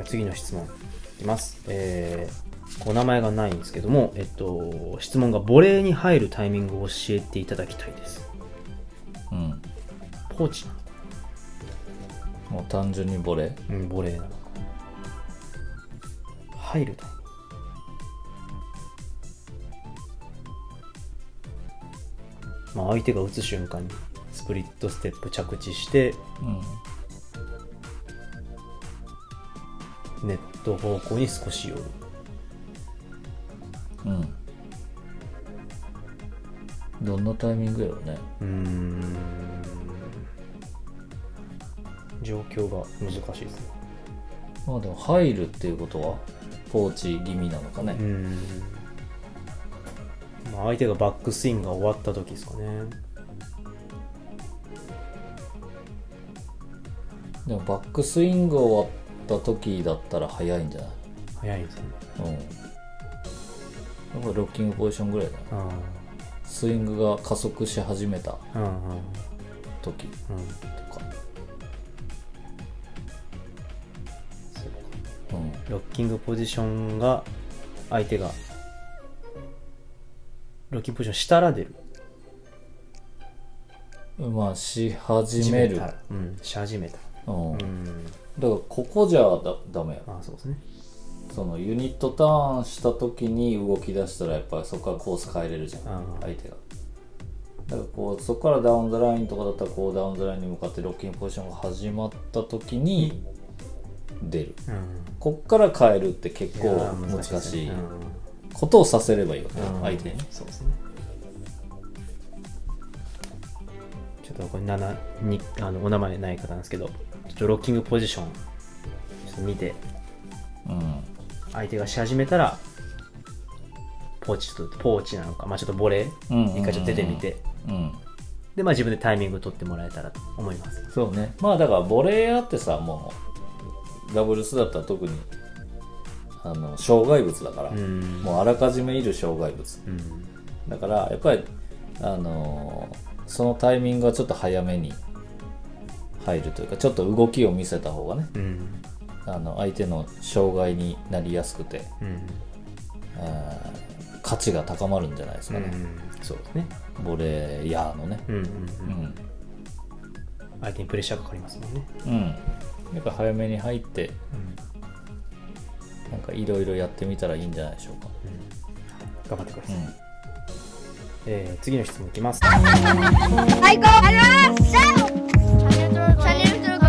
次の質問いきます。お名前がないんですけども、質問がボレーに入るタイミングを教えていただきたいです。 うん。 ポーチなのか。 もう単純にボレー。 うん、ボレーなのか。入るタイミング。まあ相手が打つ瞬間にスプリットステップ着地して、ネット方向に少し寄る。 うん。どんなタイミングやろうね。 状況が難しいですね。 まあでも入るっていうことはポーチ気味なのかね。 まあ相手がバックスイングが終わった時ですかね。 でもバックスイング終わった時だったら早いんじゃない？ 早いですね。 やっぱロッキングポジションぐらいだね。スイングが加速し始めた時とか。 ロッキングポジションが相手がロッキングポジションしたら出る。 まあし始める。 し始めた。 だからここじゃダメや。 そうですね。 そのユニットターンした時に動き出したらやっぱりそこからコース変えれるじゃん、相手が。だからこうそこからダウンザラインとかだったらこうダウンザラインに向かってロッキングポジションが始まった時に出る、こっから変えるって結構難しいことをさせればいいわけ、相手に。 そうですね。ちょっとこれ7にお名前ない方なんですけど、ちょっとロッキングポジションちょっと見て、相手がし始めたらポーチなのか、まあちょっとボレー一回ちょっと出てみて、でまあ自分でタイミング取ってもらえたらと思います。 そうね。まあだからボレーやってさ、もうダブルスだったら特に障害物だから、もうあらかじめいる障害物、だからやっぱりそのタイミングはちょっと早めに入るというか、ちょっと動きを見せた方がね、相手の障害になりやすくて、価値が高まるんじゃないですかね。 そうですね。 ボレーヤーのね。 相手にプレッシャーかかりますもんね。 やっぱ早めに入って、なんかいろいろやってみたらいいんじゃないでしょうか。 頑張ってください。次の質問いきます。 最高ありがとうございます。チャンネル登録